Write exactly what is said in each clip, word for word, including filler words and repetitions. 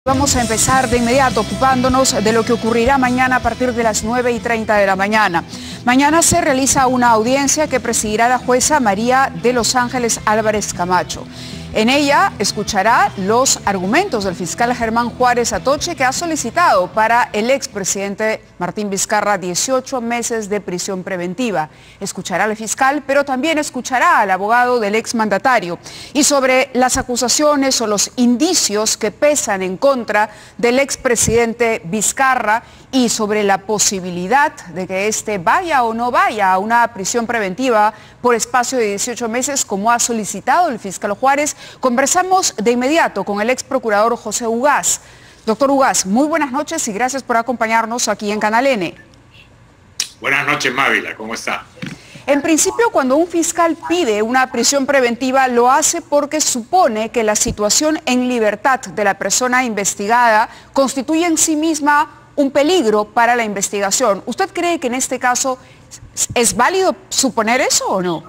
Vamos a empezar de inmediato ocupándonos de lo que ocurrirá mañana a partir de las nueve y treinta de la mañana. Mañana se realiza una audiencia que presidirá la jueza María de Los Ángeles Álvarez Camacho. En ella escuchará los argumentos del fiscal Germán Juárez Atoche, que ha solicitado para el expresidente Martín Vizcarra dieciocho meses de prisión preventiva. Escuchará al fiscal, pero también escuchará al abogado del exmandatario. Y sobre las acusaciones o los indicios que pesan en contra del expresidente Vizcarra y sobre la posibilidad de que éste vaya o no vaya a una prisión preventiva por espacio de dieciocho meses, como ha solicitado el fiscal Juárez, conversamos de inmediato con el ex procurador José Ugaz. Doctor Ugaz, muy buenas noches y gracias por acompañarnos aquí en Canal N. Buenas noches, Mávila, ¿cómo está? En principio, cuando un fiscal pide una prisión preventiva, lo hace porque supone que la situación en libertad de la persona investigada constituye en sí misma un peligro para la investigación. ¿Usted cree que en este caso es válido suponer eso o no?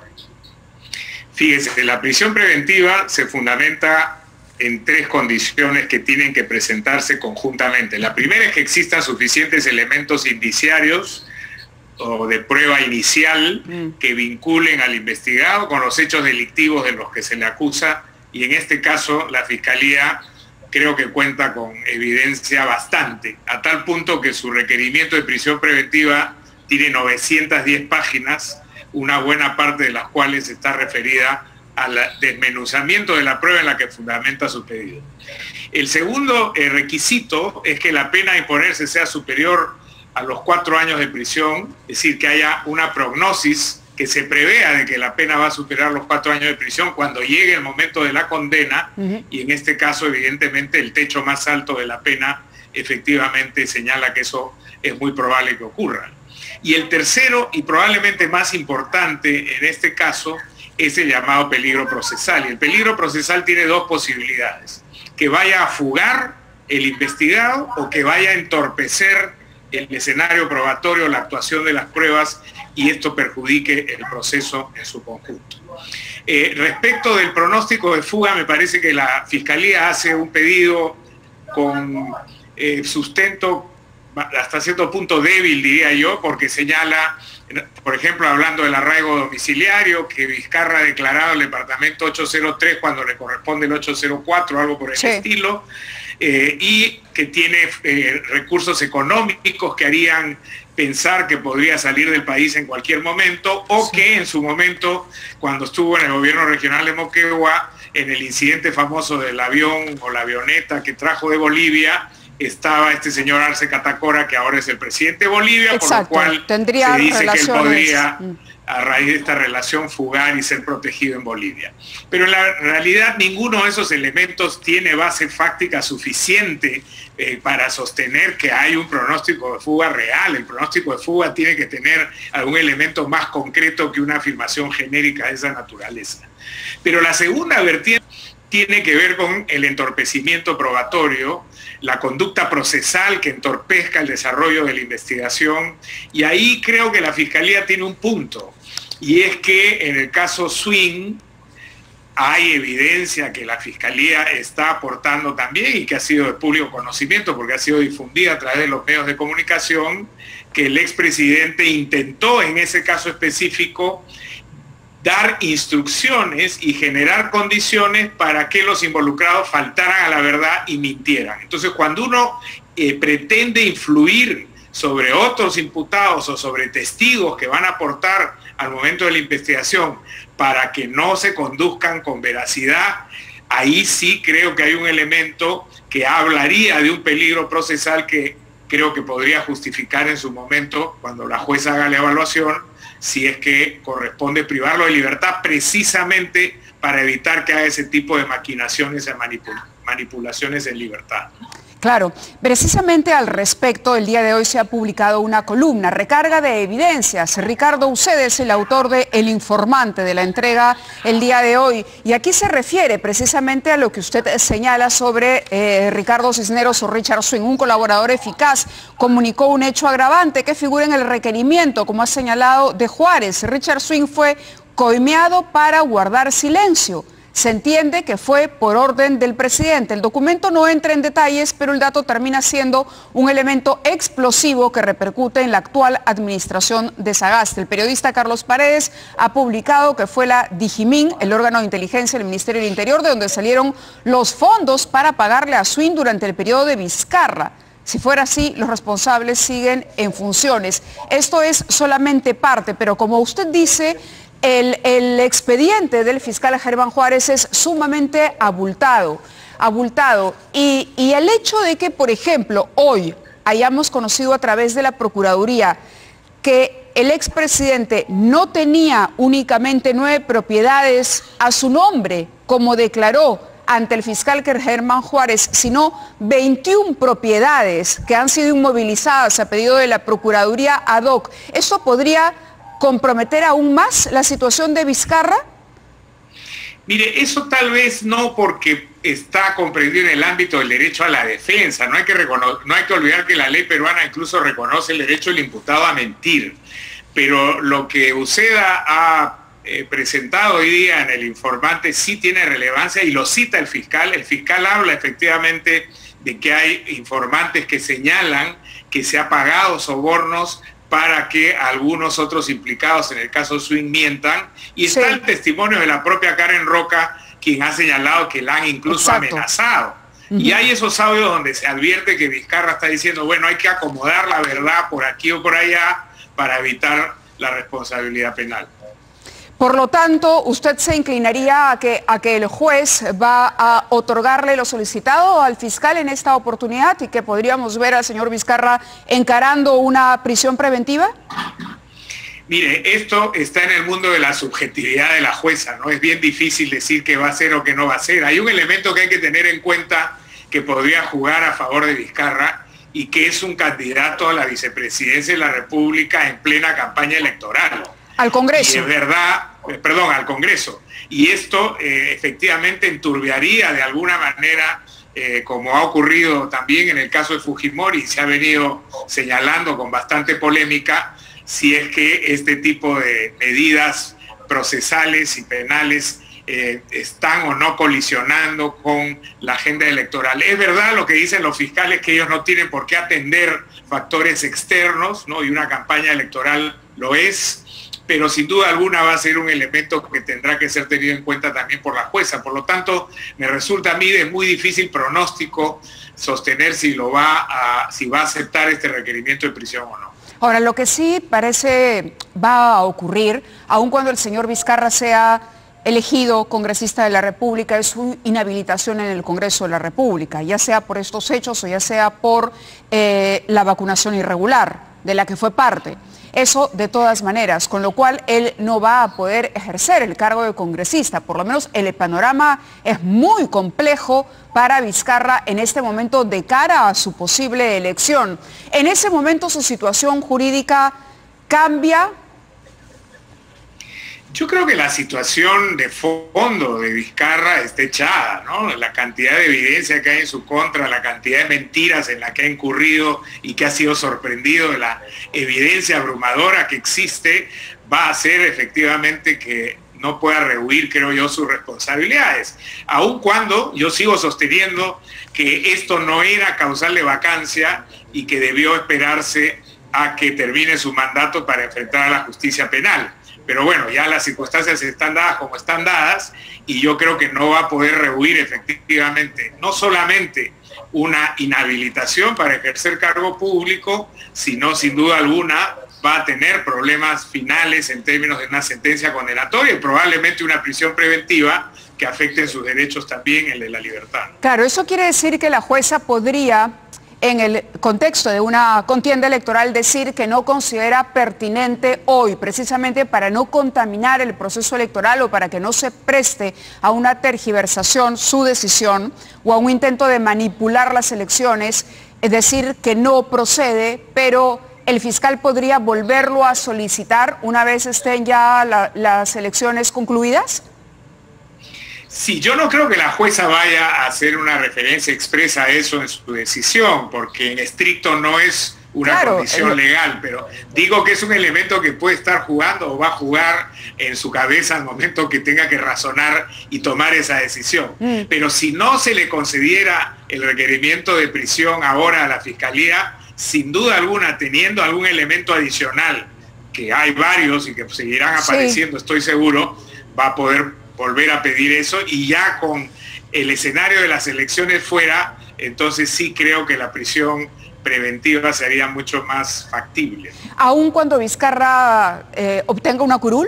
Fíjese, la prisión preventiva se fundamenta en tres condiciones que tienen que presentarse conjuntamente. La primera es que existan suficientes elementos indiciarios o de prueba inicial mm. que vinculen al investigado con los hechos delictivos de los que se le acusa, y en este caso la Fiscalía creo que cuenta con evidencia bastante, a tal punto que su requerimiento de prisión preventiva tiene novecientas diez páginas, una buena parte de las cuales está referida al desmenuzamiento de la prueba en la que fundamenta su pedido. El segundo eh, requisito es que la pena a imponerse sea superior a los cuatro años de prisión, es decir, que haya una prognosis que se prevea de que la pena va a superar los cuatro años de prisión cuando llegue el momento de la condena, uh-huh. y en este caso, evidentemente, el techo más alto de la pena efectivamente señala que eso es muy probable que ocurra. Y el tercero, y probablemente más importante en este caso, es el llamado peligro procesal. Y el peligro procesal tiene dos posibilidades: que vaya a fugar el investigado o que vaya a entorpecer el escenario probatorio, la actuación de las pruebas, y esto perjudique el proceso en su conjunto. Eh, respecto del pronóstico de fuga, me parece que la Fiscalía hace un pedido con eh, sustento hasta cierto punto débil, diría yo, porque señala, por ejemplo, hablando del arraigo domiciliario, que Vizcarra ha declarado el departamento ochocientos tres cuando le corresponde el ochocientos cuatro, algo por el sí. estilo, eh, y que tiene eh, recursos económicos que harían pensar que podría salir del país en cualquier momento, o sí. que en su momento, cuando estuvo en el gobierno regional de Moquegua, en el incidente famoso del avión o la avioneta que trajo de Bolivia, estaba este señor Arce Catacora, que ahora es el presidente de Bolivia, exacto. por lo cual tendría se dice que él podría, mm. a raíz de esta relación, fugar y ser protegido en Bolivia. Pero en la realidad ninguno de esos elementos tiene base fáctica suficiente eh, para sostener que hay un pronóstico de fuga real. El pronóstico de fuga tiene que tener algún elemento más concreto que una afirmación genérica de esa naturaleza. Pero la segunda vertiente tiene que ver con el entorpecimiento probatorio, la conducta procesal que entorpezca el desarrollo de la investigación, y ahí creo que la Fiscalía tiene un punto, y es que en el caso Swing hay evidencia que la Fiscalía está aportando también y que ha sido de público conocimiento porque ha sido difundida a través de los medios de comunicación, que el expresidente intentó en ese caso específico dar instrucciones y generar condiciones para que los involucrados faltaran a la verdad y mintieran. Entonces, cuando uno eh, pretende influir sobre otros imputados o sobre testigos que van a aportar al momento de la investigación para que no se conduzcan con veracidad, ahí sí creo que hay un elemento que hablaría de un peligro procesal que creo que podría justificar en su momento, cuando la jueza haga la evaluación, si es que corresponde privarlo de libertad, precisamente para evitar que haga ese tipo de maquinaciones y manipul- manipulaciones en libertad. Claro, precisamente al respecto, el día de hoy se ha publicado una columna, Recarga de Evidencias. Ricardo Uceda es el autor de El Informante, de la entrega el día de hoy. Y aquí se refiere precisamente a lo que usted señala sobre eh, Ricardo Cisneros o Richard Swing, un colaborador eficaz. Comunicó un hecho agravante que figura en el requerimiento, como ha señalado, de Juárez. Richard Swing fue coimeado para guardar silencio. Se entiende que fue por orden del presidente. El documento no entra en detalles, pero el dato termina siendo un elemento explosivo que repercute en la actual administración de Sagasta. El periodista Carlos Paredes ha publicado que fue la Digimin, el órgano de inteligencia del Ministerio del Interior, de donde salieron los fondos para pagarle a Swing durante el periodo de Vizcarra. Si fuera así, los responsables siguen en funciones. Esto es solamente parte, pero como usted dice, El, el expediente del fiscal Germán Juárez es sumamente abultado, abultado. Y, y el hecho de que, por ejemplo, hoy hayamos conocido a través de la Procuraduría que el expresidente no tenía únicamente nueve propiedades a su nombre, como declaró ante el fiscal Germán Juárez, sino veintiuna propiedades que han sido inmovilizadas a pedido de la Procuraduría ad hoc, ¿eso podría comprometer aún más la situación de Vizcarra? Mire, eso tal vez no, porque está comprendido en el ámbito del derecho a la defensa. No hay que, no hay que olvidar que la ley peruana incluso reconoce el derecho del imputado a mentir. Pero lo que Uceda ha eh, presentado hoy día en el informante sí tiene relevancia y lo cita el fiscal. El fiscal habla efectivamente de que hay informantes que señalan que se ha pagado sobornos para que algunos otros implicados en el caso Swing mientan, y está sí. el testimonio de la propia Karen Roca, quien ha señalado que la han incluso Exacto. amenazado. Uh-huh. Y hay esos audios donde se advierte que Vizcarra está diciendo, bueno, hay que acomodar la verdad por aquí o por allá para evitar la responsabilidad penal. Por lo tanto, ¿usted se inclinaría a que, a que el juez va a otorgarle lo solicitado al fiscal en esta oportunidad y que podríamos ver al señor Vizcarra encarando una prisión preventiva? Mire, esto está en el mundo de la subjetividad de la jueza, ¿no? Es bien difícil decir qué va a hacer o qué no va a hacer. Hay un elemento que hay que tener en cuenta que podría jugar a favor de Vizcarra y que es un candidato a la vicepresidencia de la República en plena campaña electoral. Al Congreso. Y es verdad, perdón, al Congreso. Y esto eh, efectivamente enturbiaría de alguna manera, eh, como ha ocurrido también en el caso de Fujimori, se ha venido señalando con bastante polémica, si es que este tipo de medidas procesales y penales eh, están o no colisionando con la agenda electoral. Es verdad lo que dicen los fiscales, que ellos no tienen por qué atender factores externos, ¿no? Y una campaña electoral lo es, pero sin duda alguna va a ser un elemento que tendrá que ser tenido en cuenta también por la jueza. Por lo tanto, me resulta a mí de muy difícil pronóstico sostener si, lo va a, si va a aceptar este requerimiento de prisión o no. Ahora, lo que sí parece va a ocurrir, aun cuando el señor Vizcarra sea elegido congresista de la República, es su inhabilitación en el Congreso de la República, ya sea por estos hechos o ya sea por eh, la vacunación irregular, de la que fue parte. Eso de todas maneras, con lo cual él no va a poder ejercer el cargo de congresista. Por lo menos el panorama es muy complejo para Vizcarra en este momento de cara a su posible elección. En ese momento su situación jurídica cambia. Yo creo que la situación de fondo de Vizcarra está echada, ¿no? La cantidad de evidencia que hay en su contra, la cantidad de mentiras en la que ha incurrido y que ha sido sorprendido, de la evidencia abrumadora que existe, va a hacer efectivamente que no pueda rehuir, creo yo, sus responsabilidades. Aun cuando yo sigo sosteniendo que esto no era causal de vacancia y que debió esperarse a que termine su mandato para enfrentar a la justicia penal. Pero bueno, ya las circunstancias están dadas como están dadas y yo creo que no va a poder rehuir efectivamente no solamente una inhabilitación para ejercer cargo público, sino sin duda alguna va a tener problemas finales en términos de una sentencia condenatoria y probablemente una prisión preventiva que afecte sus derechos también, el de la libertad. Claro, eso quiere decir que la jueza podría, en el contexto de una contienda electoral, decir que no considera pertinente hoy, precisamente para no contaminar el proceso electoral o para que no se preste a una tergiversación su decisión o a un intento de manipular las elecciones, es decir, que no procede, pero el fiscal podría volverlo a solicitar una vez estén ya la, las elecciones concluidas. Sí, yo no creo que la jueza vaya a hacer una referencia expresa a eso en su decisión, porque en estricto no es una claro, condición el... legal, pero digo que es un elemento que puede estar jugando o va a jugar en su cabeza al momento que tenga que razonar y tomar esa decisión. Mm. Pero si no se le concediera el requerimiento de prisión ahora a la Fiscalía, sin duda alguna, teniendo algún elemento adicional, que hay varios y que seguirán apareciendo, sí, estoy seguro, va a poder volver a pedir eso, y ya con el escenario de las elecciones fuera, entonces sí creo que la prisión preventiva sería mucho más factible. ¿Aún cuando Vizcarra eh, obtenga una curul?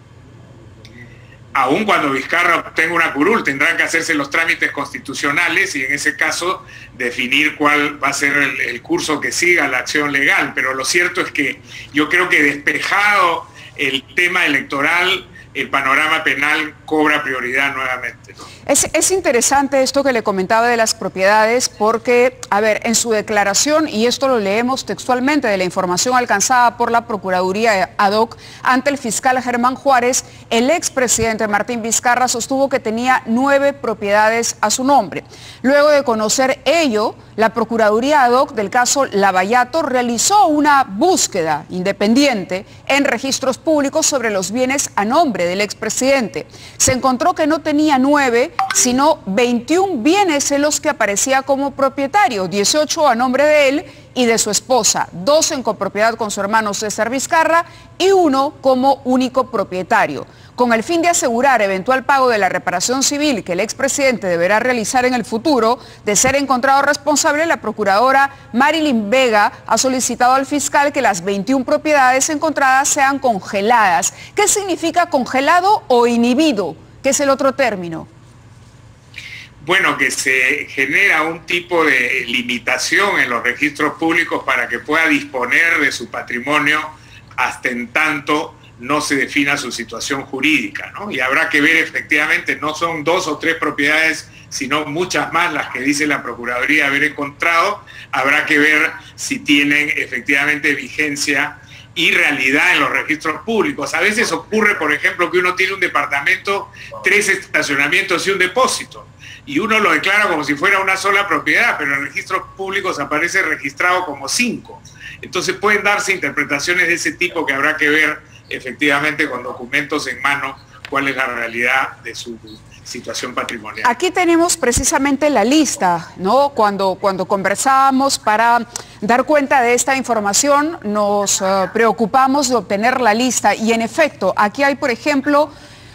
Aún cuando Vizcarra obtenga una curul, tendrán que hacerse los trámites constitucionales y en ese caso definir cuál va a ser el, el curso que siga la acción legal. Pero lo cierto es que yo creo que despejado el tema electoral, el panorama penal cobra prioridad nuevamente, ¿no? Es, es interesante esto que le comentaba de las propiedades porque, a ver, en su declaración, y esto lo leemos textualmente de la información alcanzada por la Procuraduría ad hoc ante el fiscal Germán Juárez, el expresidente Martín Vizcarra sostuvo que tenía nueve propiedades a su nombre. Luego de conocer ello, la Procuraduría ad hoc del caso Lavallato realizó una búsqueda independiente en registros públicos sobre los bienes a nombre del expresidente. Se encontró que no tenía nueve, sino veintiún bienes en los que aparecía como propietario, dieciocho a nombre de él y de su esposa, dos en copropiedad con su hermano César Vizcarra y uno como único propietario. Con el fin de asegurar eventual pago de la reparación civil que el expresidente deberá realizar en el futuro, de ser encontrado responsable, la procuradora Marilyn Vega ha solicitado al fiscal que las veintiún propiedades encontradas sean congeladas. ¿Qué significa congelado o inhibido? ¿Qué es el otro término? Bueno, que se genera un tipo de limitación en los registros públicos para que pueda disponer de su patrimonio hasta en tanto no se defina su situación jurídica, ¿no? Y habrá que ver efectivamente, no son dos o tres propiedades, sino muchas más las que dice la Procuraduría haber encontrado. Habrá que ver si tienen efectivamente vigencia y realidad en los registros públicos. A veces ocurre, por ejemplo, que uno tiene un departamento, tres estacionamientos y un depósito, y uno lo declara como si fuera una sola propiedad, pero en registros públicos aparece registrado como cinco. Entonces pueden darse interpretaciones de ese tipo que habrá que ver efectivamente con documentos en mano cuál es la realidad de su situación patrimonial. Aquí tenemos precisamente la lista, ¿no? Cuando, cuando conversábamos para dar cuenta de esta información, nos uh, preocupamos de obtener la lista y en efecto, aquí hay, por ejemplo,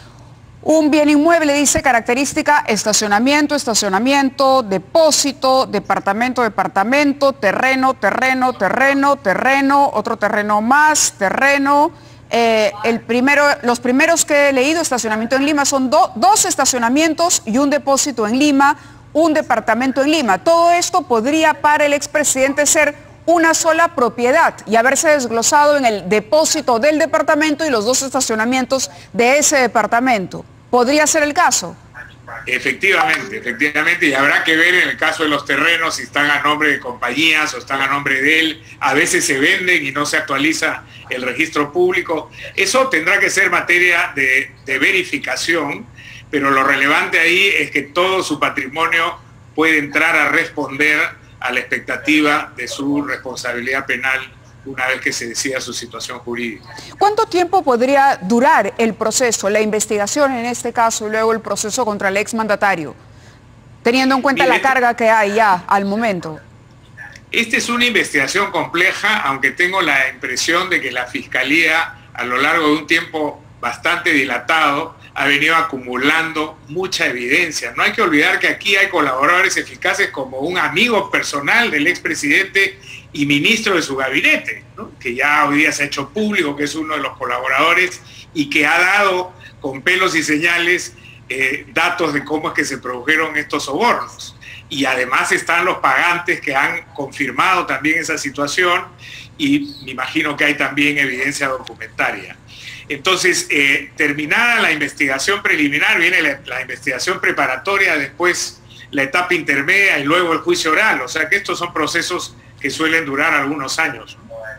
un bien inmueble, dice característica, estacionamiento, estacionamiento, depósito, departamento, departamento, terreno, terreno, terreno, terreno, otro terreno más, terreno. Eh, el primero, los primeros que he leído, estacionamiento en Lima, son do, dos estacionamientos y un depósito en Lima, un departamento en Lima. Todo esto podría para el expresidente ser una sola propiedad y haberse desglosado en el depósito del departamento y los dos estacionamientos de ese departamento. ¿Podría ser el caso? Efectivamente, efectivamente, y habrá que ver en el caso de los terrenos si están a nombre de compañías o están a nombre de él. A veces se venden y no se actualiza el registro público. Eso tendrá que ser materia de, de verificación, pero lo relevante ahí es que todo su patrimonio puede entrar a responder a la expectativa de su responsabilidad penal una vez que se decida su situación jurídica. ¿Cuánto tiempo podría durar el proceso, la investigación en este caso y luego el proceso contra el exmandatario, teniendo en cuenta Mire, la carga que hay ya al momento? Esta es una investigación compleja, aunque tengo la impresión de que la Fiscalía, a lo largo de un tiempo bastante dilatado, ha venido acumulando mucha evidencia. No hay que olvidar que aquí hay colaboradores eficaces como un amigo personal del expresidente y ministro de su gabinete, ¿no? Que ya hoy día se ha hecho público que es uno de los colaboradores y que ha dado con pelos y señales eh, datos de cómo es que se produjeron estos sobornos. Y además están los pagantes que han confirmado también esa situación y me imagino que hay también evidencia documentaria. Entonces, eh, terminada la investigación preliminar, viene la, la investigación preparatoria, después la etapa intermedia y luego el juicio oral. O sea que estos son procesos que suelen durar algunos años.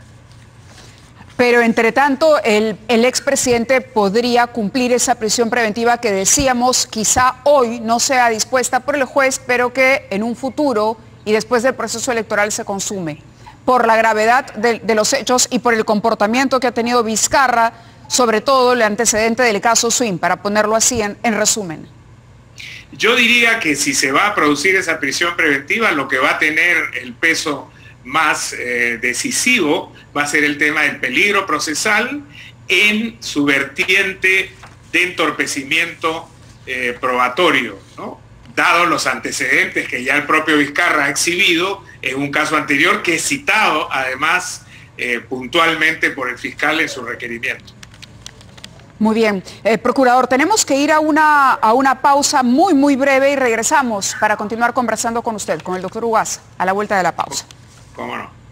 Pero entre tanto, el, el expresidente podría cumplir esa prisión preventiva que decíamos quizá hoy no sea dispuesta por el juez, pero que en un futuro y después del proceso electoral se consume. por la gravedad de, de los hechos y por el comportamiento que ha tenido Vizcarra, sobre todo el antecedente del caso Swin, para ponerlo así en, en resumen? Yo diría que si se va a producir esa prisión preventiva, lo que va a tener el peso más eh, decisivo va a ser el tema del peligro procesal en su vertiente de entorpecimiento eh, probatorio, ¿no? Dado los antecedentes que ya el propio Vizcarra ha exhibido en un caso anterior que es citado además eh, puntualmente por el fiscal en su requerimiento. Muy bien. Eh, procurador, tenemos que ir a una, a una pausa muy, muy breve y regresamos para continuar conversando con usted, con el doctor Ugaz, a la vuelta de la pausa. ¿Cómo no?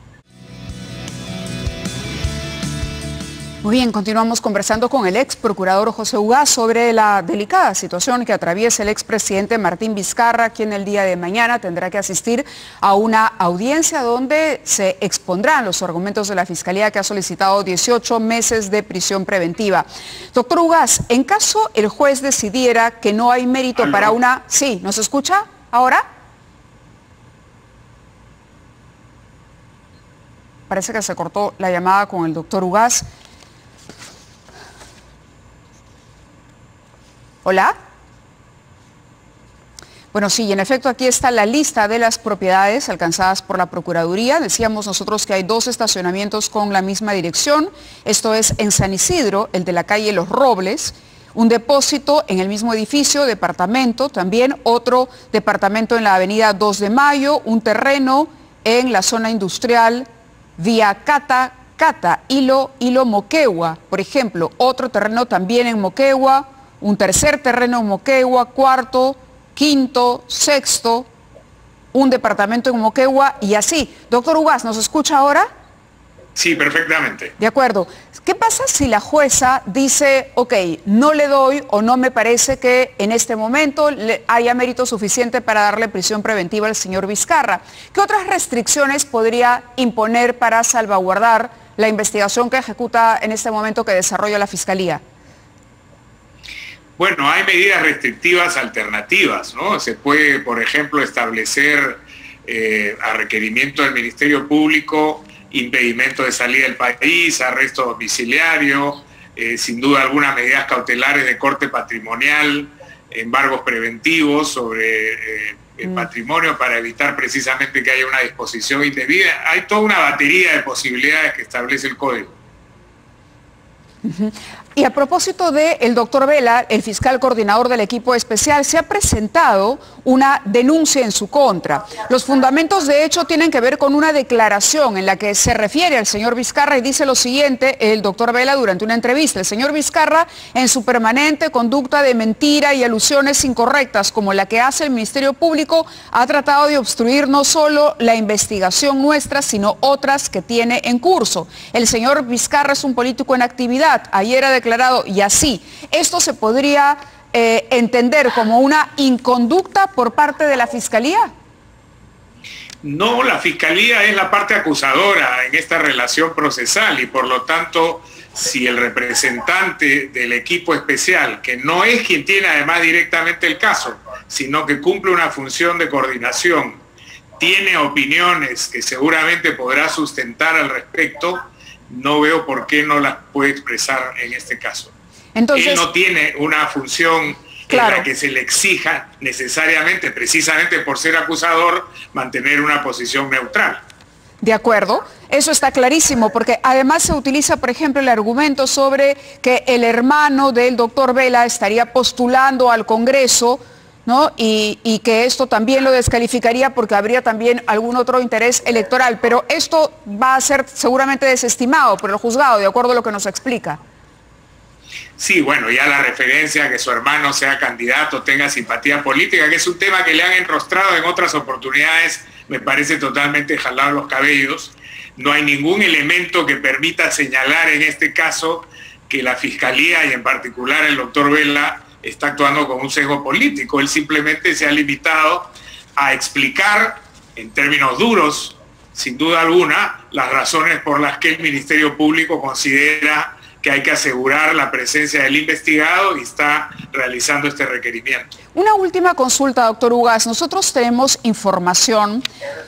Muy bien, continuamos conversando con el ex procurador José Ugaz sobre la delicada situación que atraviesa el expresidente Martín Vizcarra, quien el día de mañana tendrá que asistir a una audiencia donde se expondrán los argumentos de la Fiscalía, que ha solicitado dieciocho meses de prisión preventiva. Doctor Ugaz, en caso el juez decidiera que no hay mérito ¿Aló? para una... Sí, ¿nos escucha ahora? Parece que se cortó la llamada con el doctor Ugaz. ¿Hola? Bueno, sí, en efecto aquí está la lista de las propiedades alcanzadas por la Procuraduría. Decíamos nosotros que hay dos estacionamientos con la misma dirección. Esto es en San Isidro, el de la calle Los Robles, un depósito en el mismo edificio, departamento, también otro departamento en la avenida dos de Mayo, un terreno en la zona industrial Vía Cata, Cata, Hilo, Hilo Moquegua, por ejemplo, otro terreno también en Moquegua, un tercer terreno en Moquegua, cuarto, quinto, sexto, un departamento en Moquegua y así. Doctor Ugaz, ¿nos escucha ahora? Sí, perfectamente. De acuerdo. ¿Qué pasa si la jueza dice, ok, no le doy o no me parece que en este momento le haya mérito suficiente para darle prisión preventiva al señor Vizcarra? ¿Qué otras restricciones podría imponer para salvaguardar la investigación que ejecuta en este momento, que desarrolla la Fiscalía? Bueno, hay medidas restrictivas alternativas, ¿no? Se puede, por ejemplo, establecer eh, a requerimiento del Ministerio Público impedimento de salida del país, arresto domiciliario, eh, sin duda algunas medidas cautelares de corte patrimonial, embargos preventivos sobre eh, el mm. patrimonio para evitar precisamente que haya una disposición indebida. Hay toda una batería de posibilidades que establece el Código. Uh-huh. Y a propósito del doctor Vela, el fiscal coordinador del equipo especial, se ha presentado una denuncia en su contra. Los fundamentos de hecho tienen que ver con una declaración en la que se refiere al señor Vizcarra y dice lo siguiente el doctor Vela durante una entrevista. El señor Vizcarra, en su permanente conducta de mentira y alusiones incorrectas como la que hace el Ministerio Público, ha tratado de obstruir no solo la investigación nuestra, sino otras que tiene en curso. El señor Vizcarra es un político en actividad. Ayer ha declarado y así. Esto se podría eh, entender como una inconducta por parte de la Fiscalía. No, la Fiscalía es la parte acusadora en esta relación procesal y por lo tanto, si el representante del equipo especial, que no es quien tiene además directamente el caso, sino que cumple una función de coordinación, tiene opiniones que seguramente podrá sustentar al respecto, no veo por qué no las puede expresar en este caso. Entonces, él no tiene una función claro. en la que se le exija necesariamente, precisamente por ser acusador, mantener una posición neutral. De acuerdo, eso está clarísimo, porque además se utiliza, por ejemplo, el argumento sobre que el hermano del doctor Vela estaría postulando al Congreso, ¿no? Y, y que esto también lo descalificaría porque habría también algún otro interés electoral. Pero esto va a ser seguramente desestimado por el juzgado, de acuerdo a lo que nos explica. Sí, bueno, ya la referencia a que su hermano sea candidato, tenga simpatía política, que es un tema que le han enrostrado en otras oportunidades, me parece totalmente jalado los cabellos. No hay ningún elemento que permita señalar en este caso que la Fiscalía y en particular el doctor Vela está actuando con un sesgo político. Él simplemente se ha limitado a explicar en términos duros, sin duda alguna, las razones por las que el Ministerio Público considera que hay que asegurar la presencia del investigado y está realizando este requerimiento. Una última consulta, doctor Ugas. Nosotros tenemos información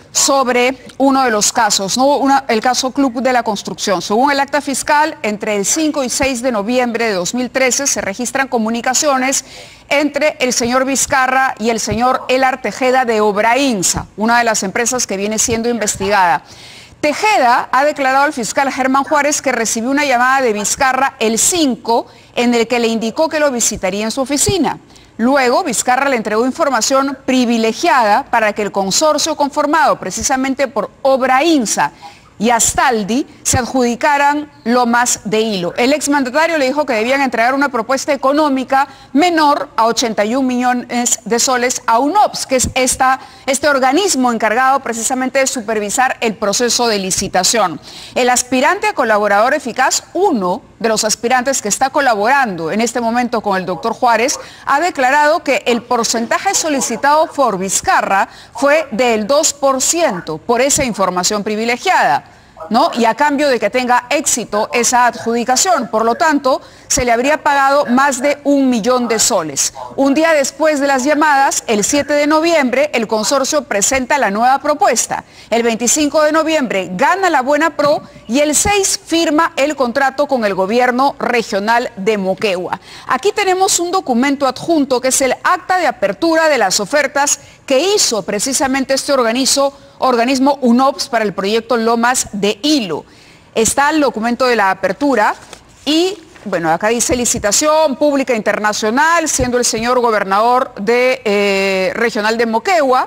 sobre uno de los casos, ¿no? Una, el caso Club de la Construcción. Según el acta fiscal, entre el cinco y seis de noviembre de dos mil trece se registran comunicaciones entre el señor Vizcarra y el señor Elar Tejeda de Obrainsa, una de las empresas que viene siendo investigada. Tejeda ha declarado al fiscal Germán Juárez que recibió una llamada de Vizcarra el cinco en el que le indicó que lo visitaría en su oficina. Luego, Vizcarra le entregó información privilegiada para que el consorcio conformado precisamente por Obrainsa y Astaldi se adjudicaran Lomas de Hilo. El exmandatario le dijo que debían entregar una propuesta económica menor a ochenta y un millones de soles a UNOPS, que es esta, este organismo encargado precisamente de supervisar el proceso de licitación. El aspirante a colaborador eficaz, uno de los aspirantes que está colaborando en este momento con el doctor Juárez, ha declarado que el porcentaje solicitado por Vizcarra fue del dos por ciento por esa información privilegiada, ¿no? Y a cambio de que tenga éxito esa adjudicación. Por lo tanto, se le habría pagado más de un millón de soles. Un día después de las llamadas, el siete de noviembre, el consorcio presenta la nueva propuesta. El veinticinco de noviembre gana la Buena Pro y el seis firma el contrato con el gobierno regional de Moquegua. Aquí tenemos un documento adjunto que es el acta de apertura de las ofertas que hizo precisamente este organismo, organismo UNOPS para el proyecto Lomas de Hilo. Está el documento de la apertura y, bueno, acá dice licitación pública internacional, siendo el señor gobernador de, eh, regional de Moquegua,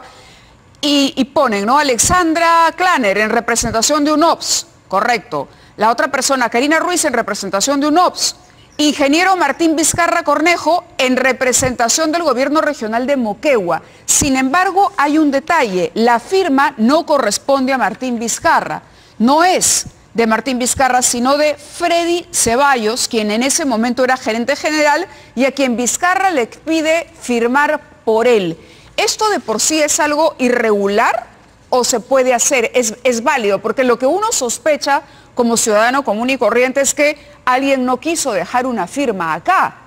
y, y ponen, ¿no? Alexandra Klaner en representación de UNOPS, correcto. La otra persona, Karina Ruiz, en representación de UNOPS. Ingeniero Martín Vizcarra Cornejo en representación del gobierno regional de Moquegua. Sin embargo, hay un detalle, la firma no corresponde a Martín Vizcarra, no es de Martín Vizcarra, sino de Freddy Ceballos, quien en ese momento era gerente general y a quien Vizcarra le pide firmar por él. ¿Esto de por sí es algo irregular o se puede hacer? Es, es válido, porque lo que uno sospecha como ciudadano común y corriente es que alguien no quiso dejar una firma acá.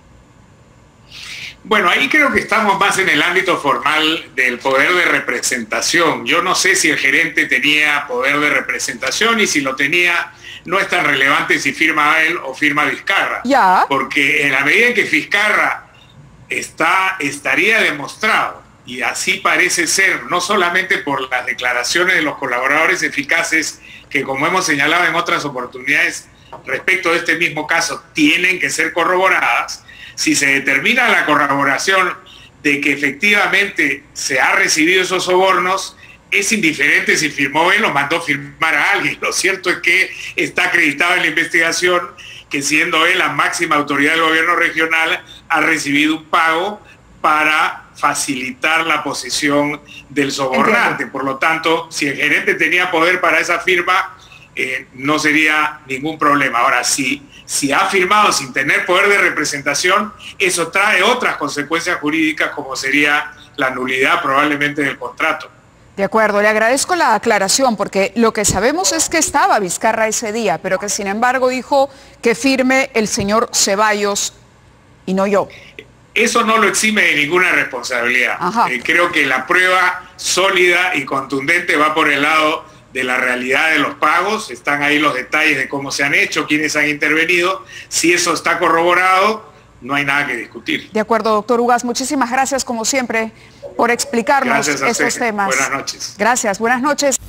Bueno, ahí creo que estamos más en el ámbito formal del poder de representación. Yo no sé si el gerente tenía poder de representación y si lo tenía no es tan relevante si firma él o firma Vizcarra. Ya. Porque en la medida en que Vizcarra está, estaría demostrado, y así parece ser, no solamente por las declaraciones de los colaboradores eficaces que, como hemos señalado en otras oportunidades respecto de este mismo caso, tienen que ser corroboradas. Si se determina la corroboración de que efectivamente se ha recibido esos sobornos, es indiferente si firmó él o mandó firmar a alguien. Lo cierto es que está acreditado en la investigación que, siendo él la máxima autoridad del gobierno regional, ha recibido un pago para facilitar la posición del sobornante. Por lo tanto, si el gerente tenía poder para esa firma, eh, no sería ningún problema. Ahora, si, si ha firmado sin tener poder de representación, eso trae otras consecuencias jurídicas, como sería la nulidad probablemente del contrato. De acuerdo, le agradezco la aclaración, porque lo que sabemos es que estaba Vizcarra ese día, pero que sin embargo dijo que firme el señor Ceballos y no yo. Eso no lo exime de ninguna responsabilidad. Eh, creo que la prueba sólida y contundente va por el lado de la realidad de los pagos. Están ahí los detalles de cómo se han hecho, quiénes han intervenido. Si eso está corroborado, no hay nada que discutir. De acuerdo, doctor Ugas. Muchísimas gracias, como siempre, por explicarnos estos temas. Buenas noches. Gracias, buenas noches.